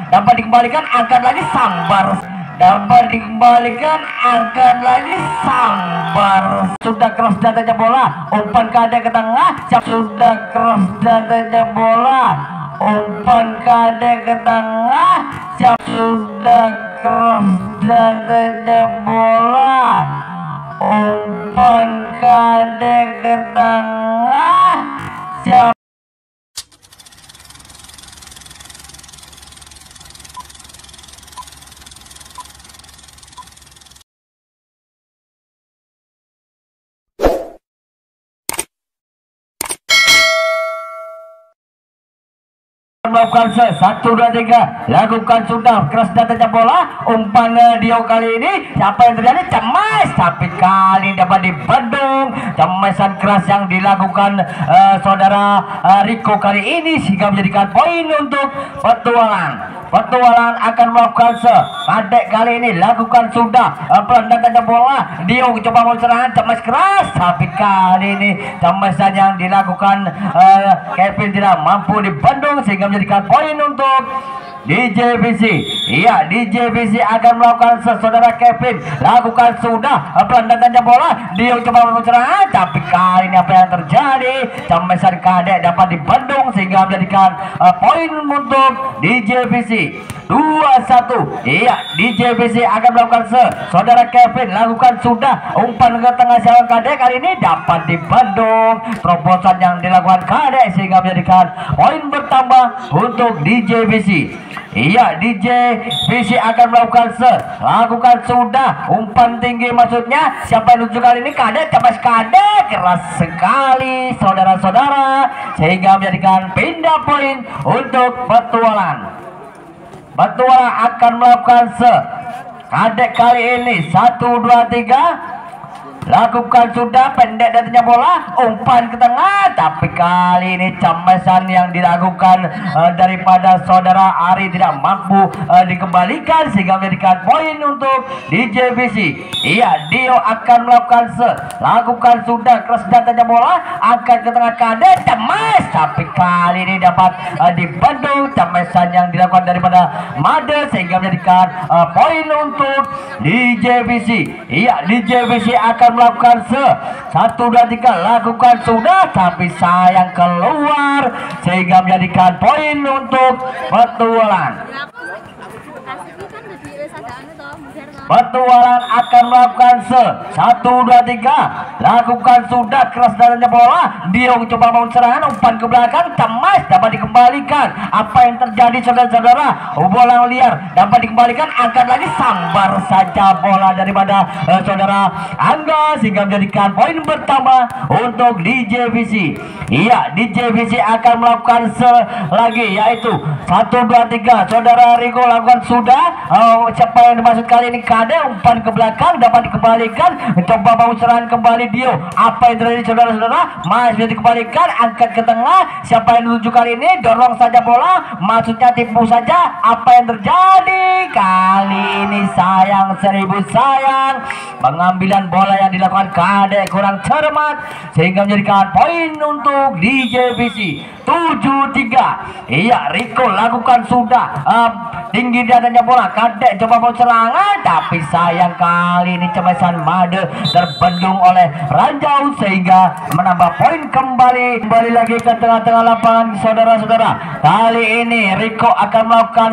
dapat dikembalikan, angkat lagi, sambar. Dapat dikembalikan, angkat lagi, sambar. Sudah keras datanya bola, umpan kadek ke tengah. Sudah keras datanya bola, umpan kadek ke tengah. Sudah keras datanya bola, umpan kadek ke tengah. Melakukan 1, 2, 3, lakukan sudah keras datanya bola, umpan Dio kali ini siapa yang terjadi, cemas, tapi kali dapat dibendung. Cemasan keras yang dilakukan saudara Rico kali ini sehingga menjadikan poin untuk petualang. Petualang akan melakukan kadek kali ini lakukan sudah pelan datanya bola, Dio coba mau serangan, cemas keras, tapi kali ini cemasan yang dilakukan Kevin tidak mampu dibendung sehingga menjadikan poin untuk DJVC. Iya, DJVC akan melakukan saudara Kevin lakukan sudah pelan datanya bola, Dio coba mau serangan, tapi kali ini apa yang terjadi, cemasan kadek dapat dibendung sehingga menjadikan poin untuk DJVC 2-1. Iya, DJVC akan melakukan saudara Kevin lakukan sudah umpan ke tengah siaran kadek kali ini dapat dibendung terobosan yang dilakukan kadek sehingga menjadikan poin bertambah untuk DJVC. Iya, DJVC akan melakukan lakukan sudah umpan tinggi, maksudnya siapa yang lucu kali ini, kadek, cepat kadek keras sekali saudara-saudara sehingga menjadikan pindah poin untuk petualang. Petualang akan melakukan kadek kali ini 1, 2, 3, lakukan sudah pendek datanya bola, umpan ke tengah, tapi kali ini cemasan yang dilakukan daripada saudara Ari tidak mampu dikembalikan sehingga menjadikan poin untuk DJVC. Iya, Dio akan melakukan lakukan sudah keras datanya bola, angkat ke tengah kadek, cemas, tapi kali ini dapat dibendung cemasan yang dilakukan daripada Made sehingga menjadikan poin untuk DJVC. Iya, DJVC akan melakukan 1, 2, 3, lakukan sudah, tapi sayang keluar sehingga menjadikan poin untuk petualang. Petualang akan melakukan 1, 2, 3, lakukan sudah keras datanya bola, Dio coba mau serangan, umpan ke belakang, cemas, dapat dikembalikan. Apa yang terjadi saudara-saudara, bola liar dapat dikembalikan, angkat lagi, sambar saja bola daripada saudara Angga sehingga menjadikan poin bertambah untuk DJVC. Iya, DJVC akan melakukan lagi yaitu 1, 2, 3, saudara Rico lakukan sudah siapa yang dimaksud kali ini, kadek, umpan ke belakang dapat dikembalikan, coba mau serangan kembali Dio, apa yang terjadi saudara-saudara, masih dikembalikan, angkat ke tengah, siapa yang dituju kali ini, dorong saja bola, maksudnya tipu saja, apa yang terjadi kali ini, sayang 1000 sayang, pengambilan bola yang dilakukan kadek kurang cermat sehingga menjadikan poin untuk DJVC 7-3. Iya, Rico lakukan sudah tinggi datanya bola, kadek coba mau serangan, tapi sayang kali ini cemasan Made terbendung oleh Ranjau sehingga menambah poin kembali lagi ke tengah-tengah lapangan saudara-saudara. Kali ini Rico akan melakukan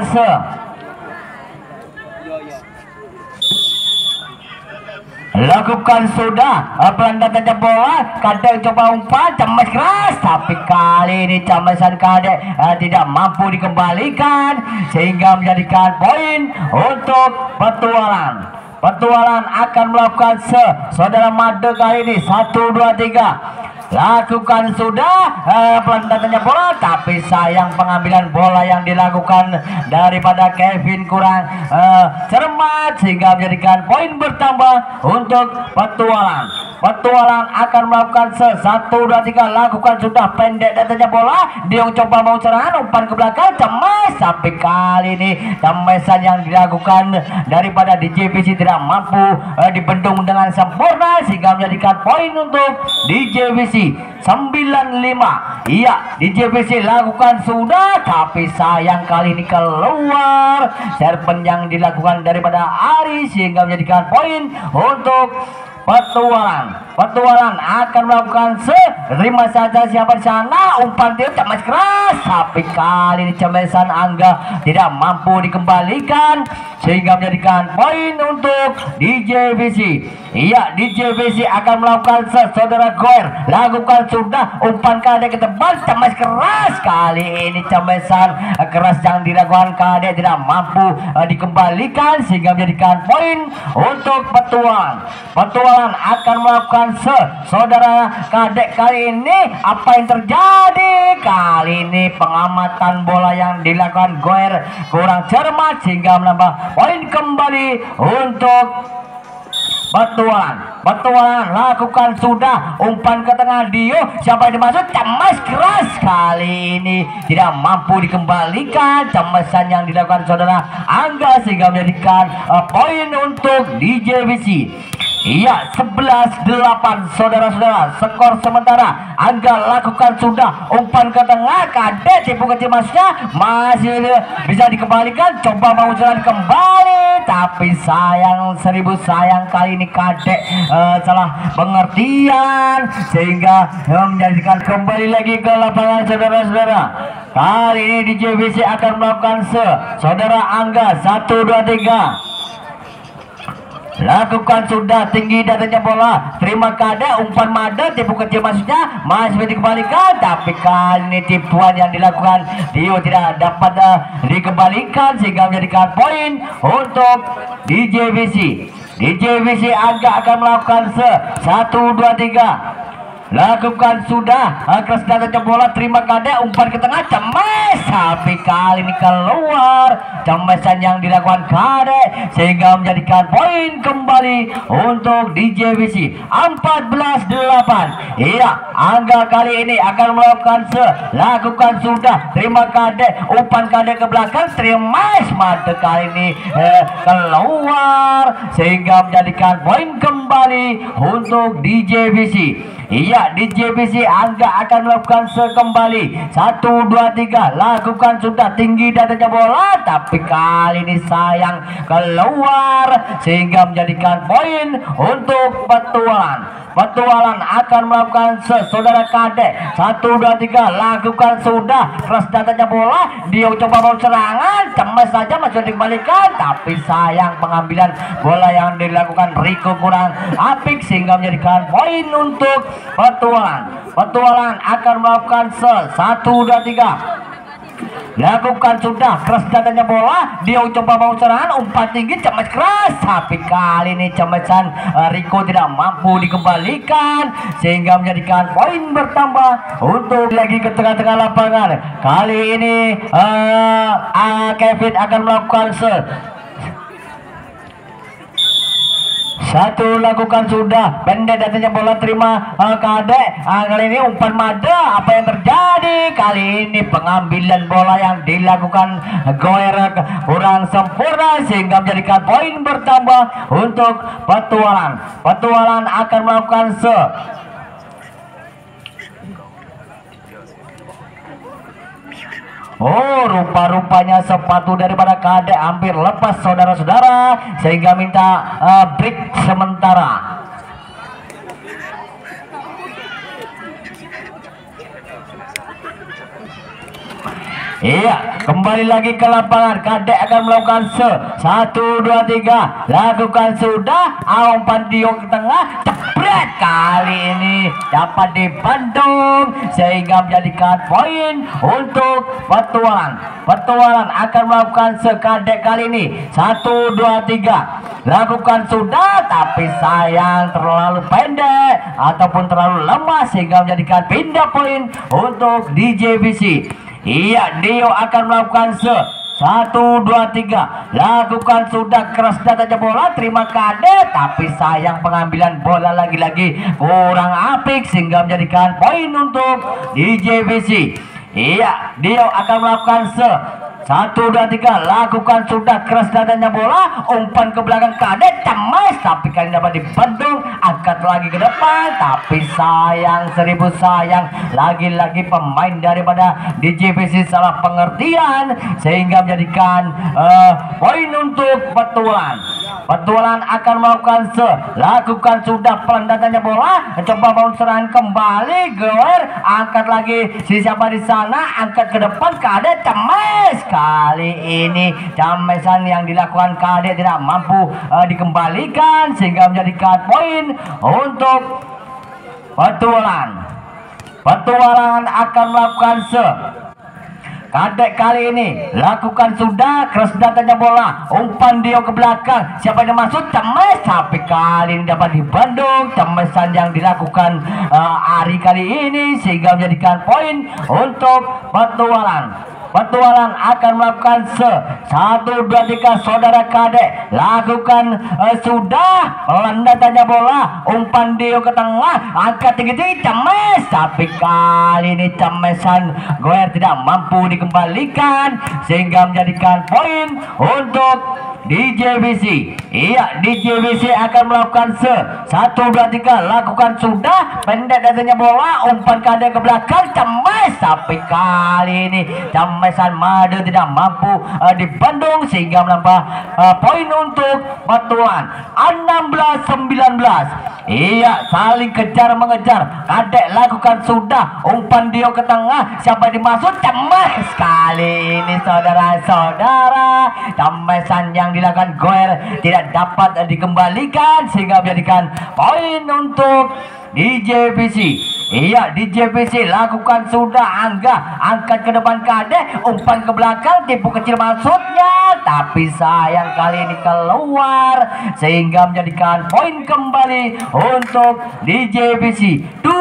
lakukan sudah pelan datanya bola, kadek coba umpan, cemas keras, tapi kali ini cemasan kadek tidak mampu dikembalikan sehingga menjadikan poin untuk petualang. Petualang akan melakukan saudara Made kali ini 1, 2, 3, lakukan sudah pelan datanya bola, tapi sayang pengambilan bola yang dilakukan daripada Kevin kurang cermat sehingga menjadikan poin bertambah untuk petualang. Petualang akan melakukan 1, 2, 3, lakukan sudah pendek datanya bola. Dia coba mau serangan, umpan ke belakang, cemas, tapi kali ini cemesan yang dilakukan daripada DJVC tidak mampu dibendung dengan sempurna sehingga menjadikan poin untuk DJVC 95. Iya, DJVC lakukan sudah, tapi sayang kali ini keluar serpen yang dilakukan daripada Ari sehingga menjadikan poin untuk Petualang akan melakukan terima saja siapa di sana, umpan dia cemas keras, tapi kali ini cemesan Angga tidak mampu dikembalikan sehingga menjadikan poin untuk DJVC. Iya, DJVC akan melakukan saudara Goer, lakukan sudah, umpan kade ke depan, cemas keras, kali ini cemesan keras yang dilakukan kade tidak mampu dikembalikan sehingga menjadikan poin untuk Petualang akan melakukan saudara kadek. Kali ini apa yang terjadi? Kali ini pengamatan bola yang dilakukan Goer kurang cermat sehingga menambah poin kembali untuk Petualang lakukan sudah, umpan ke tengah Dio, siapa yang dimaksud, cemas keras, kali ini tidak mampu dikembalikan cemesan yang dilakukan saudara Angga sehingga menjadikan poin untuk DJVC. Iya, 11-8 saudara-saudara, skor sementara. Angga lakukan sudah, umpan ke tengah, Kadek tipu kecil masnya masih bisa dikembalikan, coba mau jalan kembali, tapi sayang, 1000 sayang kali ini Kadek salah pengertian sehingga menjadikan kembali lagi ke lapangan saudara-saudara. Kali ini DJVC akan melakukan saudara Angga 1, 2, 3. Lakukan sudah, tinggi datanya bola, terima kada, umpan mada, tipu kecil maksudnya masih dikembalikan, tapi kali ini tipuan yang dilakukan Dio tidak dapat dikembalikan sehingga menjadikan poin untuk DJVC. DJVC Angga akan melakukan 1, 2, 3. Lakukan sudah, keras datanya bola, terima kada, umpan ke tengah, cemas, tapi kali ini keluar cemesan yang dilakukan Kade sehingga menjadikan poin kembali untuk DJVC 14-8. Iya, Angga kali ini akan melakukan lakukan sudah, terima Kade, umpan Kade ke belakang, terima mata kali ini keluar sehingga menjadikan poin kembali untuk DJVC. Iya, DJVC Angga akan melakukan kembali 1, 2, 3. Lakukan sudah, tinggi datanya bola, tapi kali ini sayang keluar sehingga menjadikan poin untuk Petualang akan melakukan saudara Kadek 1, 2, 3. Lakukan sudah, keras datanya bola, dia coba mau serangan, cemas saja masih dikembalikan, tapi sayang pengambilan bola yang dilakukan Rico kurang apik sehingga menjadikan poin untuk Petualang akan melakukan 1, 2, 3. Lakukan sudah, keras datanya bola, dia coba mau serangan, umpan tinggi, cemas keras, tapi kali ini cemesan Rico tidak mampu dikembalikan sehingga menjadikan poin bertambah untuk lagi ke tengah-tengah lapangan. Kali ini Kevin akan melakukan satu, lakukan sudah, pendek datanya bola, terima Kadek. Kali ini umpan mada, apa yang terjadi? Kali ini pengambilan bola yang dilakukan Goer kurang sempurna sehingga menjadikan poin bertambah untuk Petualang akan melakukan Oh, rupa-rupanya sepatu daripada Kadek hampir lepas saudara-saudara sehingga minta break sementara. Iya, kembali lagi ke lapangan. Kadek akan melakukan 1, 2, 3. Lakukan sudah, umpan Dio ke tengah, jebret, kali ini dapat dibendung sehingga menjadikan poin untuk Petualang akan melakukan Kadek kali ini 1, 2, 3. Lakukan sudah, tapi sayang terlalu pendek ataupun terlalu lemah sehingga menjadikan pindah poin untuk DJVC. Iya, Dio akan melakukan 1, 2, 3 lakukan sudah keras datanya bola, terima kade, tapi sayang pengambilan bola lagi-lagi kurang apik sehingga menjadikan poin untuk DJBC. Iya, dia akan melakukan 1, 2, 3 lakukan sudah keras dadanya bola, umpan ke belakang kade, cemas tapi kali dapat dibendung, angkat lagi ke depan, tapi sayang, seribu sayang, lagi-lagi pemain daripada DJBC salah pengertian sehingga menjadikan poin untuk Petualang akan melakukan lakukan sudah pelan datanya bola, coba bangun serangan kembali, Goer angkat lagi, siapa di sana, angkat ke depan, kade, cemas. Kali ini camesan yang dilakukan kade tidak mampu dikembalikan sehingga menjadikan poin untuk Petualangan akan melakukan Kadek kali ini lakukan sudah keras datanya bola, umpan dia ke belakang, siapa yang masuk, cemes tapi kali ini dapat dibendung, cemesan yang dilakukan Ari kali ini sehingga menjadikan poin untuk Petualang akan melakukan 1, 2, 3 saudara kadek lakukan sudah pelan datanya bola, umpan dia ke tengah, angkat tinggi-tinggi, cemes tapi kali ini cemesan Goer tidak mampu dikembalikan sehingga menjadikan poin untuk DJBC. Iya, DJBC akan melakukan 1, 2, 3 lakukan sudah pendek datanya bola, umpan kade ke belakang, cemas tapi kali ini cemesan Made tidak mampu dibendung sehingga menambah poin untuk Batuan 16-19. Iya, saling kejar mengejar, kadek lakukan sudah, umpan dia ke tengah, siapa dimaksud, cemas kali ini saudara-saudara, cemesan yang dilakukan Goer tidak dapat dikembalikan sehingga menjadikan poin untuk DJBC. Iya, DJBC lakukan sudah, angkat ke depan kade, umpan ke belakang, tipu kecil maksudnya, tapi sayang kali ini keluar sehingga menjadikan poin kembali untuk DJBC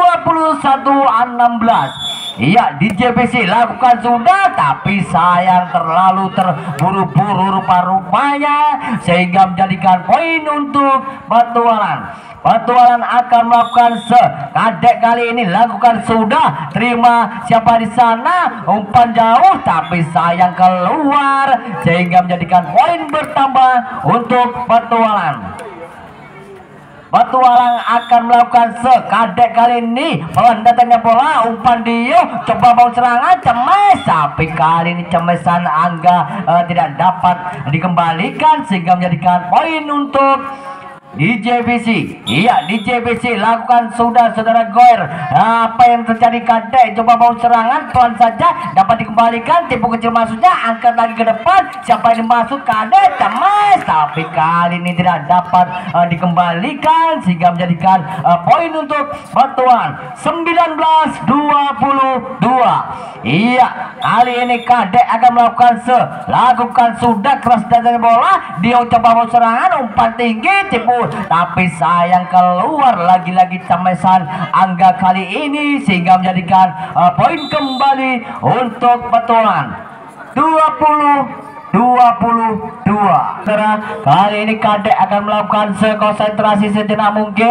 21-16. Iya, DJBC lakukan sudah, tapi sayang terlalu terburu-buru rupa-rupanya sehingga menjadikan poin untuk Petualang akan melakukan kadek kali ini lakukan sudah, terima siapa di sana, umpan jauh tapi sayang keluar sehingga menjadikan poin bertambah untuk Petualang akan melakukan kadek kali ini pelan datangnya bola, umpan dia, coba bangun serangan, cemas tapi kali ini cemesan Angga tidak dapat dikembalikan sehingga menjadikan poin untuk DJBC. Iya, DJBC lakukan sudah saudara Goer. Apa yang terjadi kadek, coba mau serangan pelan saja dapat dikembalikan, tipu kecil maksudnya, angkat lagi ke depan, siapa yang dimaksud, kadek, cemas tapi kali ini tidak dapat dikembalikan sehingga menjadikan poin untuk Batuan 19-22. Iya, kali ini kadek akan melakukan lakukan sudah keras datangnya bola, dia coba mau serangan, umpan tinggi, tipu tapi sayang keluar lagi-lagi cemesan Angga kali ini sehingga menjadikan poin kembali untuk Petualang 20-22. Kali ini kadek akan melakukan konsentrasi sejenak mungkin.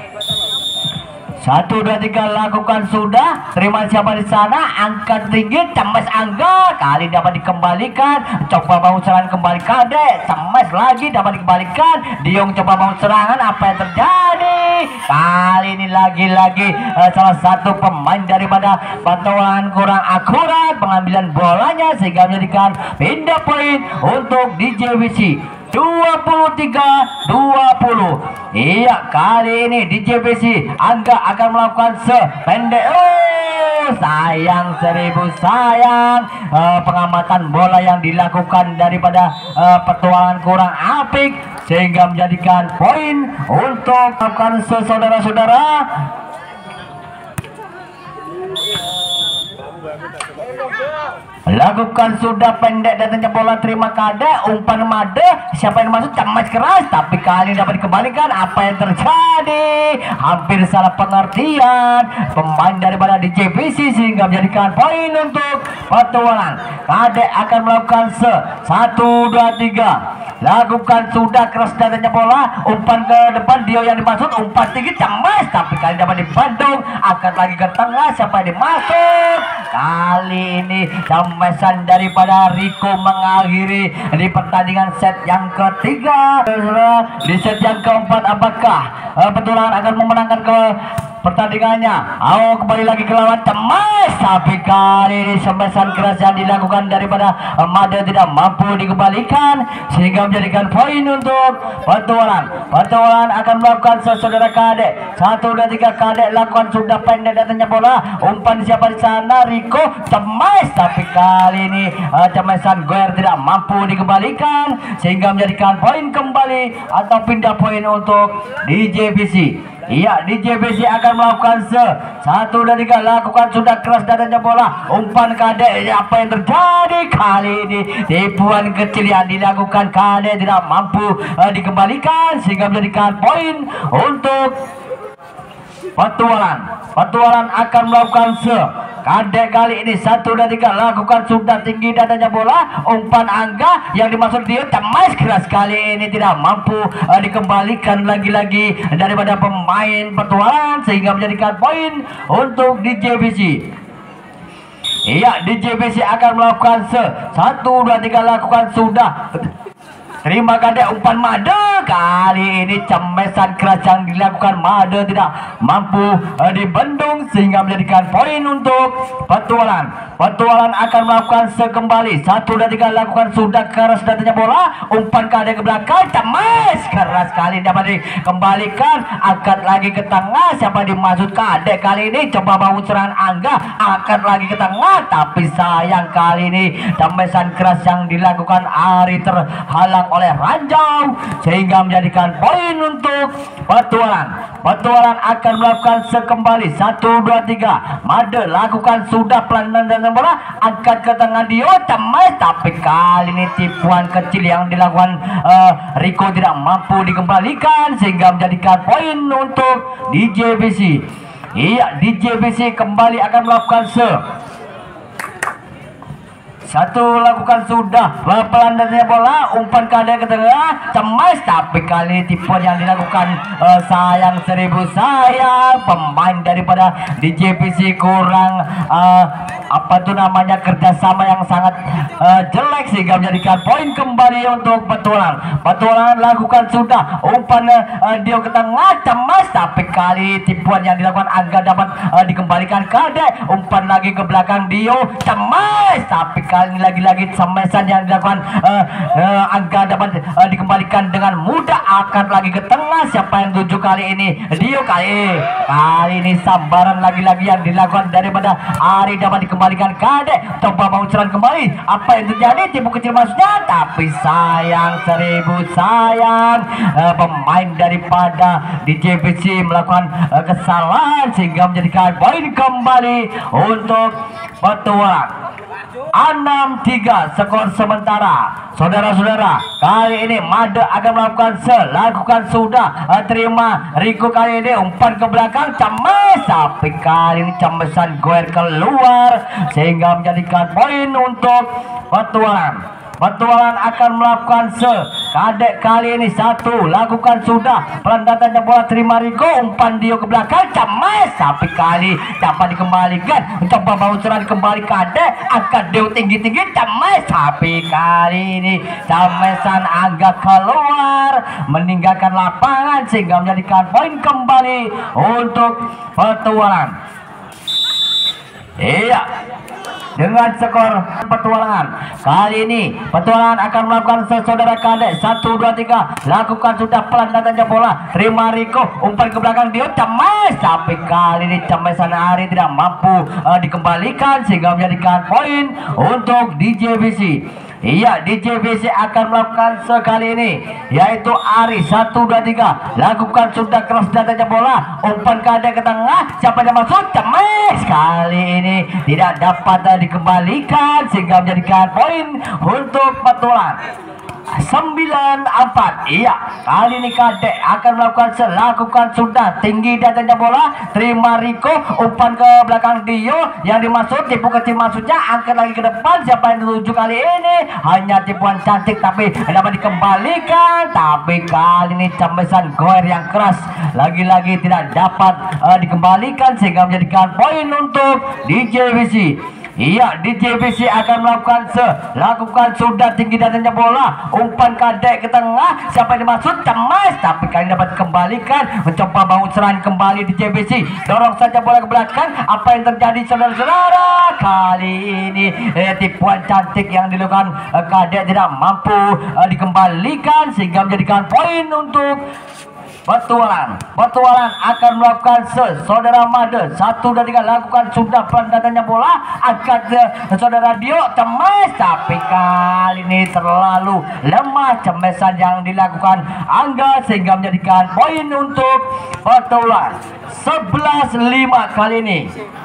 1, 2, 3 lakukan sudah, terima siapa di sana, angkat tinggi, cemes Angga kali dapat dikembalikan, coba bangun serangan kembali kadek, cemes lagi dapat dikembalikan, Diong coba bangun serangan, apa yang terjadi kali ini lagi-lagi salah satu pemain daripada Petualangan kurang akurat pengambilan bolanya sehingga menjadikan pindah poin untuk DJBC 23-20. Iya, kali ini DJBC Angga akan melakukan sependek. Sayang, seribu sayang, pengamatan bola yang dilakukan daripada Petualangan kurang apik sehingga menjadikan poin untuk saudara-saudara. lakukan sudah pendek datangnya bola, terima kade umpan made, siapa yang masuk cemas keras tapi kali ini dapat dikembalikan. Apa yang terjadi? Hampir salah pengertian pemain daripada DJBC sehingga menjadikan poin untuk petualangan. Kade akan melakukan 1, 2, 3, lakukan sudah keras datangnya bola, umpan ke depan, Dio yang dimaksud, umpan tinggi cemas tapi kali dapat dibendung, angkat lagi ke tengah, siapa yang dimaksud? Kali ini cemesan daripada Rico mengakhiri di pertandingan set yang ketiga. Di set yang keempat apakah petualangan akan memenangkan ke pertandingannya? Kembali lagi ke lawan cemas tapi kali ini semesan keras yang dilakukan daripada Made tidak mampu dikembalikan sehingga menjadikan poin untuk petualangan. Petualangan akan melakukan saudara Kade 1, 2, 3, Kade lakukan sudah pendek datangnya bola, umpan siapa di sana? Rico cemas tapi kali ini cemesan Goer tidak mampu dikembalikan sehingga menjadikan poin kembali atau pindah poin untuk DJBC. Iya, DJBC akan melakukan 1, 2, 3, lakukan sudah keras datangnya bola, umpan Kade. Apa yang terjadi kali ini? Tipuan kecil yang dilakukan Kade tidak mampu dikembalikan sehingga menjadikan poin untuk petualangan. Petualangan akan melakukan Kade kali ini 1, 2, 3, lakukan sudah tinggi datanya bola, umpan Angga yang dimaksud dia cemas keras kali ini tidak mampu dikembalikan lagi-lagi daripada pemain petualangan sehingga menjadikan poin untuk DJBC. Iya, DJBC akan melakukan 1, 2, 3, lakukan sudah, terima Kade umpan Made. Kali ini cemesan keras yang dilakukan Made tidak mampu dibendung sehingga menjadikan poin untuk petualangan. Petualangan akan melakukan kembali 1, 2, 3, lakukan sudah keras datanya bola, umpan Kade ke belakang, cemas keras kali dapat dikembalikan, angkat lagi ke tengah, siapa dimaksud? Kade kali ini coba bangun serangan Angga, angkat lagi ke tengah tapi sayang kali ini cemesan keras yang dilakukan Ari terhalang oleh Ranjau sehingga menjadikan poin untuk petualangan. Petualangan akan melakukan kembali 1, 2, 3, Made lakukan sudah pelan dan bola, angkat ke tengah Dio cemas tapi kali ini tipuan kecil yang dilakukan Rico tidak mampu dikembalikan sehingga menjadikan poin untuk DJBC. Iya, DJBC kembali akan melakukan 1, lakukan sudah pelan datanya bola, umpan Kade ke tengah, cemas tapi kali ini tipuan yang dilakukan sayang 1000 sayang pemain daripada DJBC kurang apa tuh namanya kerjasama yang sangat jelek sehingga menjadikan poin kembali untuk petualangan. Petualangan lakukan sudah umpan Dio ke tengah, cemas tapi kali tipuan yang dilakukan Angga dapat dikembalikan Kade, umpan lagi ke belakang Dio, cemas tapi kali ini lagi-lagi semesan yang dilakukan Angga dapat dikembalikan dengan mudah, angkat lagi ke tengah, siapa yang tuju kali ini? Dio kali ini sambaran lagi-lagi yang dilakukan daripada Ari dapat dikembalikan Kade, coba mau serangan kembali, apa yang terjadi? Tipu kecil maksudnya tapi sayang 1000 sayang pemain daripada DJBC melakukan kesalahan sehingga menjadikan poin kembali untuk petualangan. 6-3 skor sementara. Saudara-saudara, kali ini Made akan melakukan lakukan sudah terima Rico kali ini umpan ke belakang, cemas tapi kali ini cemesan Goer keluar sehingga menjadikan poin untuk petualangan. Petualangan akan melakukan Kade kali ini 1, lakukan sudah pelan datanya bola, terima Rico, umpan Dio ke belakang, cemas tapi kali dapat dikembalikan, coba mau serangan kembali Kade, angkat Dio tinggi-tinggi, cemas tapi kali ini cemesan Angga keluar meninggalkan lapangan sehingga menjadikan poin kembali untuk petualangan. Iya, dengan skor petualangan kali ini petualangan akan melakukan saudara Kade 1, 2, 3, lakukan sudah pelan datanya bola, terima Rico, umpan ke belakang Dio, cemas tapi kali ini cemesan Ari tidak mampu dikembalikan sehingga menjadikan poin untuk DJBC. Iya, DJBC akan melakukan sekali ini, yaitu Ari 1, 2, 3 lakukan sudah keras datanya bola, umpan kadek ke tengah, siapa yang masuk? Cemes, kali ini tidak dapat dikembalikan sehingga menjadikan poin untuk Petualang 9-4. Iya, kali ini kadek akan lakukan sudah tinggi datanya bola, terima Riko, umpan ke belakang Dio yang dimaksud tipu kecil, maksudnya angkat lagi ke depan, siapa yang dituju kali ini? Hanya tipuan cantik tapi dapat dikembalikan, tapi kali ini Cemesan Goer yang keras lagi-lagi tidak dapat dikembalikan sehingga menjadikan poin untuk DJBC. Iya, DJBC akan lakukan sudah tinggi datanya bola, umpan kadek ke tengah, siapa yang dimaksud? Cemas, tapi kali dapat kembalikan, mencoba bangun serangan kembali DJBC, dorong saja bola ke belakang. Apa yang terjadi saudara-saudara? Kali ini tipuan cantik yang dilakukan kadek tidak mampu dikembalikan sehingga menjadikan poin untuk Petualang akan melakukan saudara Made 1, 2, 3 lakukan sudah pendatangnya bola, angkat saudara Dio, cemes, tapi kali ini terlalu lemah cemesan yang dilakukan Angga sehingga menjadikan poin untuk Petualang 11-5 kali ini.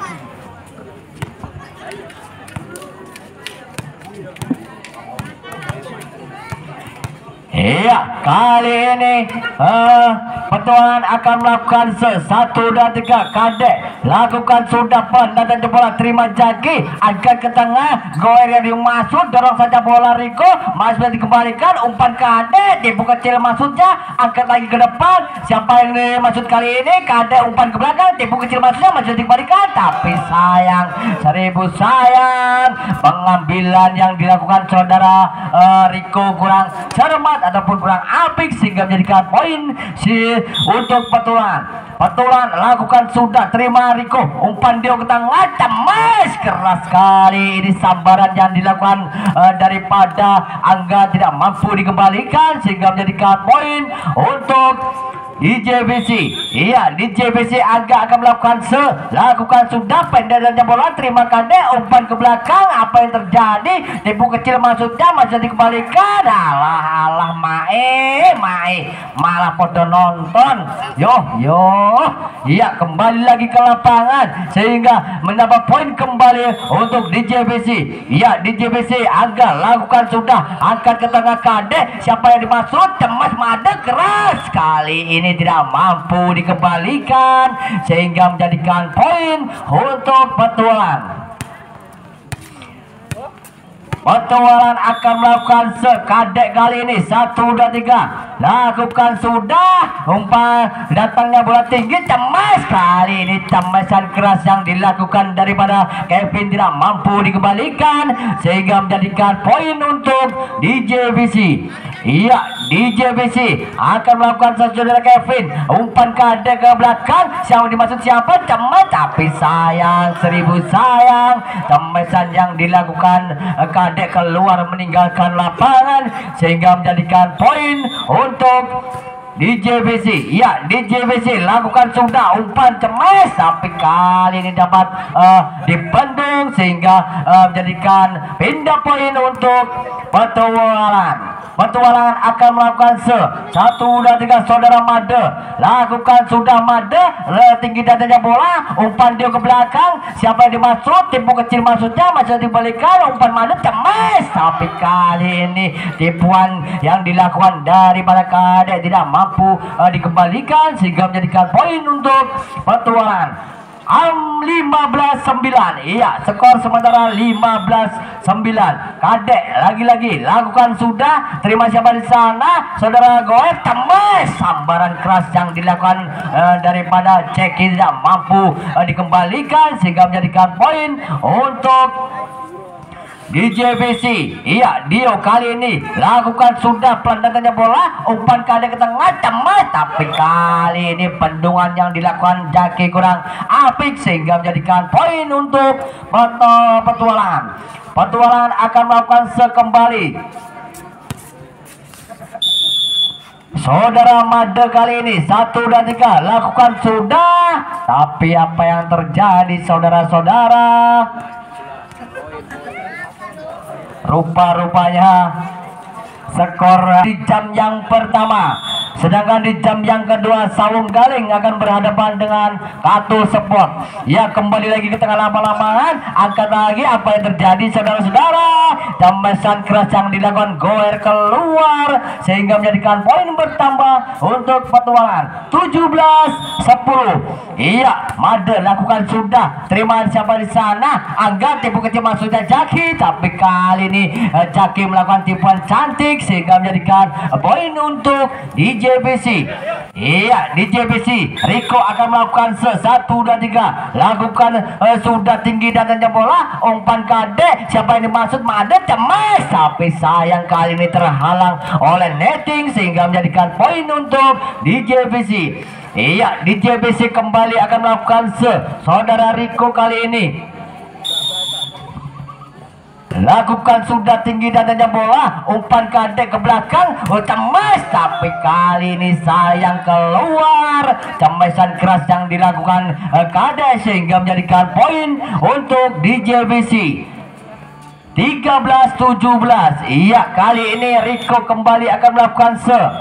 Iya, kali ini Petualangan akan melakukan 1, 2, 3 kadek lakukan sudah pendatang bola, terima Jaki, angkat ke tengah, Goer yang dimaksud, dorong saja bola Riko, masih dikembalikan, umpan kadek, tipu kecil maksudnya, angkat lagi ke depan, siapa yang dimaksud kali ini? Kadek umpan ke belakang, tipu kecil maksudnya, masih dikembalikan, tapi sayang, 1000 sayang, pengambilan yang dilakukan saudara Riko kurang cermat ataupun kurang apik sehingga menjadikan poin untuk Petualangan lakukan sudah, terima Riko, umpan Dio ke tengah, cemas, keras sekali ini sambaran yang dilakukan daripada Angga tidak mampu dikembalikan sehingga menjadikan poin untuk DJBC. Iya, DJBC agak akan lakukan sudah pendeknya bola, terima kadek, umpan ke belakang, apa yang terjadi? Tipu kecil maksudnya, masih dikembalikan. Alah mae malah pada nonton. Yo iya, kembali lagi ke lapangan sehingga mendapat poin kembali untuk DJBC. Iya, DJBC agak lakukan sudah, angkat ke tengah kadek, siapa yang dimaksud? Cemas, Made, keras, kali ini tidak mampu dikembalikan sehingga menjadikan poin untuk Petualangan akan melakukan sekadek kali ini 1, 2, 3 lakukan sudah, umpan datangnya bola tinggi, cemas, kali ini cemesan keras yang dilakukan daripada Kevin tidak mampu dikembalikan sehingga menjadikan poin untuk DJBC. Iya, DJBC akan melakukan saudara Kevin, umpan kadek ke belakang, siapa dimaksud siapa? Cemas, tapi sayang, 1000 sayang, cemesan yang dilakukan kadek keluar meninggalkan lapangan sehingga menjadikan poin untuk DJBC. Ya, DJBC lakukan sudah, umpan cemas, tapi kali ini dapat dibendung sehingga menjadikan pindah poin untuk Petualangan akan melakukan 1, 2, 3 saudara Made lakukan sudah, Made tinggi dadanya bola, umpan dia ke belakang, siapa yang dimaksud? Tipu kecil maksudnya, masih dibalikan, umpan Made, cemas, tapi kali ini tipuan yang dilakukan daripada kadek tidak mampu dikembalikan sehingga menjadikan poin untuk Petualangan 15-9. Iya, skor sementara 15-9. Kadek lagi-lagi lakukan sudah, terima siapa di sana? Saudara Goer, cemas, sambaran keras yang dilakukan daripada Ceki tidak mampu dikembalikan sehingga menjadikan poin untuk DJBC. Iya, Dio kali ini lakukan sudah pendatangnya bola, umpan kadek ke tengah, cemas, tapi kali ini bendungan yang dilakukan Jaki kurang apik sehingga menjadikan poin untuk Petualangan akan melakukan sekembali. Saudara Made kali ini 1, 2, 3 lakukan sudah, tapi apa yang terjadi saudara-saudara? Rupa-rupanya skor di jam yang pertama. Sedangkan di jam yang kedua Sawung Galing akan berhadapan dengan Katu Sport. Ya, kembali lagi ke tengah lama-lamaan. Angkat lagi apa yang terjadi saudara-saudara. Dambasan keras yang dilakukan goer keluar sehingga menjadikan poin bertambah untuk petualangan 17-10. Iya, Made lakukan sudah. Terima siapa di sana. Angga tipu kecil maksudnya Jaki, tapi kali ini Jaki melakukan tipuan cantik sehingga menjadikan poin untuk DJBC. Iya, DJBC. Riko akan melakukan 1, 2, 3. Lakukan sudah tinggi dan tajam bola. Umpan kade. Siapa yang dimaksud? Made cemas, tapi sayang kali ini terhalang oleh netting sehingga menjadikan poin untuk DJBC. Iya, DJBC kembali akan melakukan saudara Riko kali ini. Lakukan sudah tinggi dan tajam bola. Umpan kadek ke belakang. Cemas, tapi kali ini sayang keluar. Cemasan keras yang dilakukan kadek sehingga menjadikan poin untuk DJBC 13-17. Iya, kali ini Riko kembali akan melakukan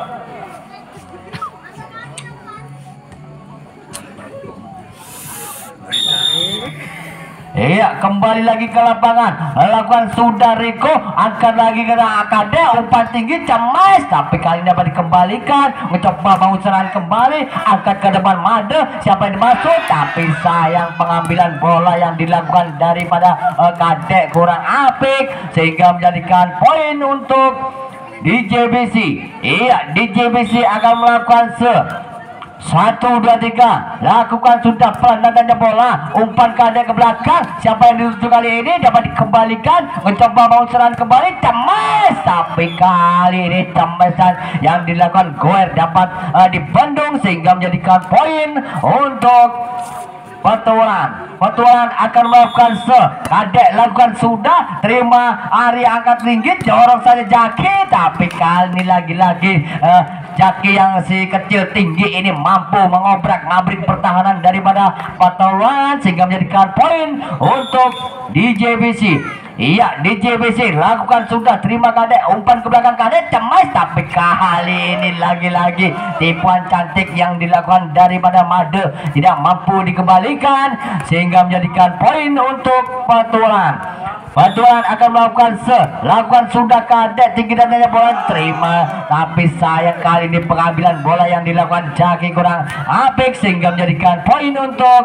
Iya, kembali lagi ke lapangan. Lakukan sudah Riko, angkat lagi ke AKD, umpan tinggi cemas, tapi kali ini dapat dikembalikan. Mencoba bangun serangan kembali, angkat ke depan Made. Siapa yang dimaksud? Tapi sayang pengambilan bola yang dilakukan daripada KD kurang apik sehingga menjadikan poin untuk DJBC. Iya, DJBC akan melakukan 1, 2, 3. Lakukan sudah pelan dan bola. Umpan kadek ke belakang. Siapa yang dituju kali ini dapat dikembalikan. Mencoba mau serangan kembali. Cemas, tapi kali ini cemasan yang dilakukan goer dapat dibendung sehingga menjadikan poin untuk Petualangan akan melakukan kadek lakukan sudah. Terima Ari angkat ringgit, jorong saja Jaki, tapi kali ini lagi-lagi Jaki yang si kecil tinggi ini mampu mengobrak-ngabrik pertahanan daripada Petualangan sehingga menjadikan poin untuk DJBC. Iya, DJBC lakukan sudah, terima kadek, umpan ke belakang kadek, cemas, tapi kali ini lagi-lagi tipuan cantik yang dilakukan daripada Made tidak mampu dikembalikan sehingga menjadikan poin untuk Petualangan. Petualangan akan lakukan sudah kadek, tinggi dan tanya bola, terima, tapi sayang kali ini pengambilan bola yang dilakukan Jaki kurang apik sehingga menjadikan poin untuk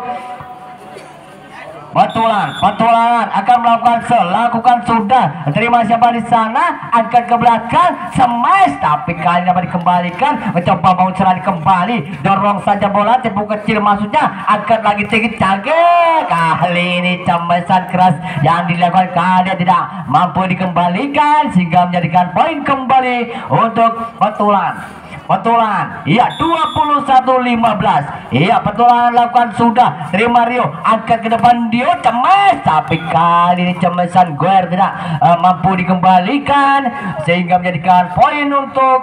Petualangan akan lakukan sudah, terima siapa di sana, angkat ke belakang, smash, tapi kali ini dapat dikembalikan. Mencoba mau serangan kembali, dorong saja bola, tipu kecil maksudnya, angkat lagi tinggi canggih. Kali ini cemasan keras yang dilakukan kadek tidak mampu dikembalikan sehingga menjadikan poin kembali untuk Petualangan. Iya, 21-15. Iya, Petualangan lakukan sudah, terima Rio, angkat ke depan Dio, cemas, tapi kali ini cemasan goer tidak mampu dikembalikan sehingga menjadikan poin untuk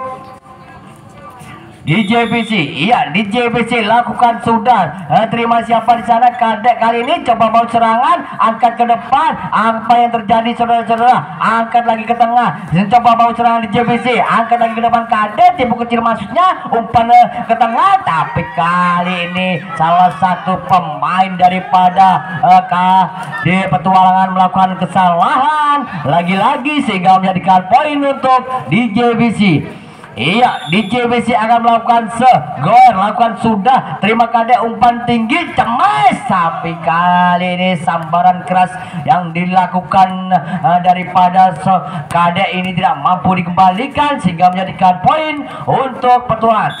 DJBC. Iya, DJBC lakukan sudah, terima siapa di sana, kadek kali ini coba mau serangan, angkat ke depan, apa yang terjadi saudara-saudara, angkat lagi ke tengah, coba mau serangan DJBC, angkat lagi ke depan kadek, tipu kecil maksudnya, umpan ke tengah, tapi kali ini salah satu pemain daripada KD Petualangan melakukan kesalahan lagi-lagi sehingga menjadikan poin untuk DJBC. Iya, DJBC akan melakukan goer, lakukan sudah, terima kadek, umpan tinggi, cemas, tapi kali ini sambaran keras yang dilakukan daripada kadek ini tidak mampu dikembalikan sehingga menjadikan poin untuk Petualangan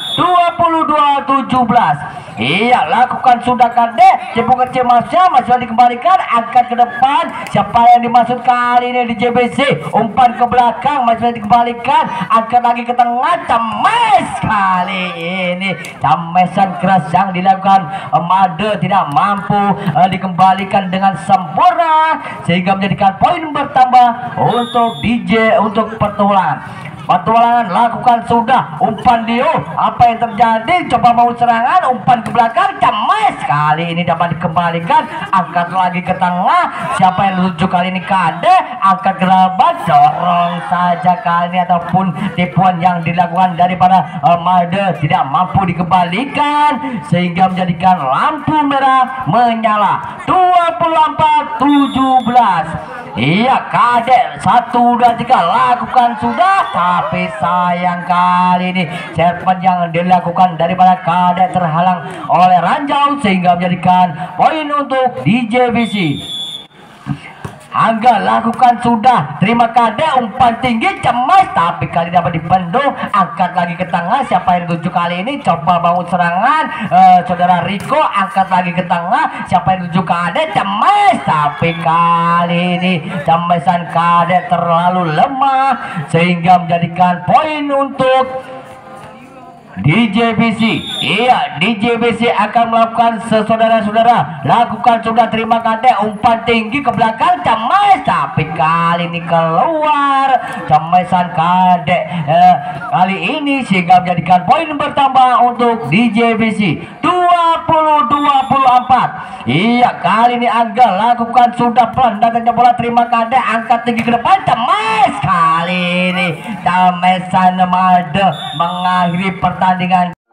22-17. Iya, lakukan sudah kadek, tipu kecil masih dikembalikan, angkat ke depan, siapa yang dimaksud kali ini DJBC, umpan ke belakang masih dikembalikan, angkat lagi ke tengah, cemas, kali ini cemasan keras yang dilakukan Made tidak mampu dikembalikan dengan sempurna sehingga menjadikan poin bertambah untuk Petualangan Petualangan lakukan sudah umpan Dio. Apa yang terjadi? Coba mau serangan, umpan ke belakang, cemas. Kali ini dapat dikembalikan, angkat lagi ke tengah. Siapa yang lucu kali ini? Kade, angkat kerabat, dorong saja kali ini, ataupun tipuan yang dilakukan daripada Made tidak mampu dikembalikan sehingga menjadikan lampu merah menyala. 24-17. Iya, Kadek 1, 2, 3 lakukan sudah, tapi sayang kali ini serpen yang dilakukan daripada Kadek terhalang oleh ranjau sehingga menjadikan poin untuk DJBC. Angga lakukan sudah, terima Kadek, umpan tinggi, cemas, tapi kali dapat dibendung, angkat lagi ke tengah. Siapa yang tuju kali ini? Coba bangun serangan, saudara Riko, angkat lagi ke tengah. Siapa yang tuju Kadek? Cemas, tapi kali ini cemesan Kadek terlalu lemah sehingga menjadikan poin untuk DJBC. Iya, DJBC akan melakukan saudara-saudara. Lakukan sudah, terima Kadek, umpan tinggi ke belakang, cemas, tapi kali ini keluar cemesan Kadek kali ini sehingga menjadikan poin bertambah untuk DJBC 20-24. Iya, kali ini Angga lakukan sudah, pelan datangnya bola, terima Kadek, angkat tinggi ke depan, cemas. Kali ini cemesan Made mengakhiri pertandingan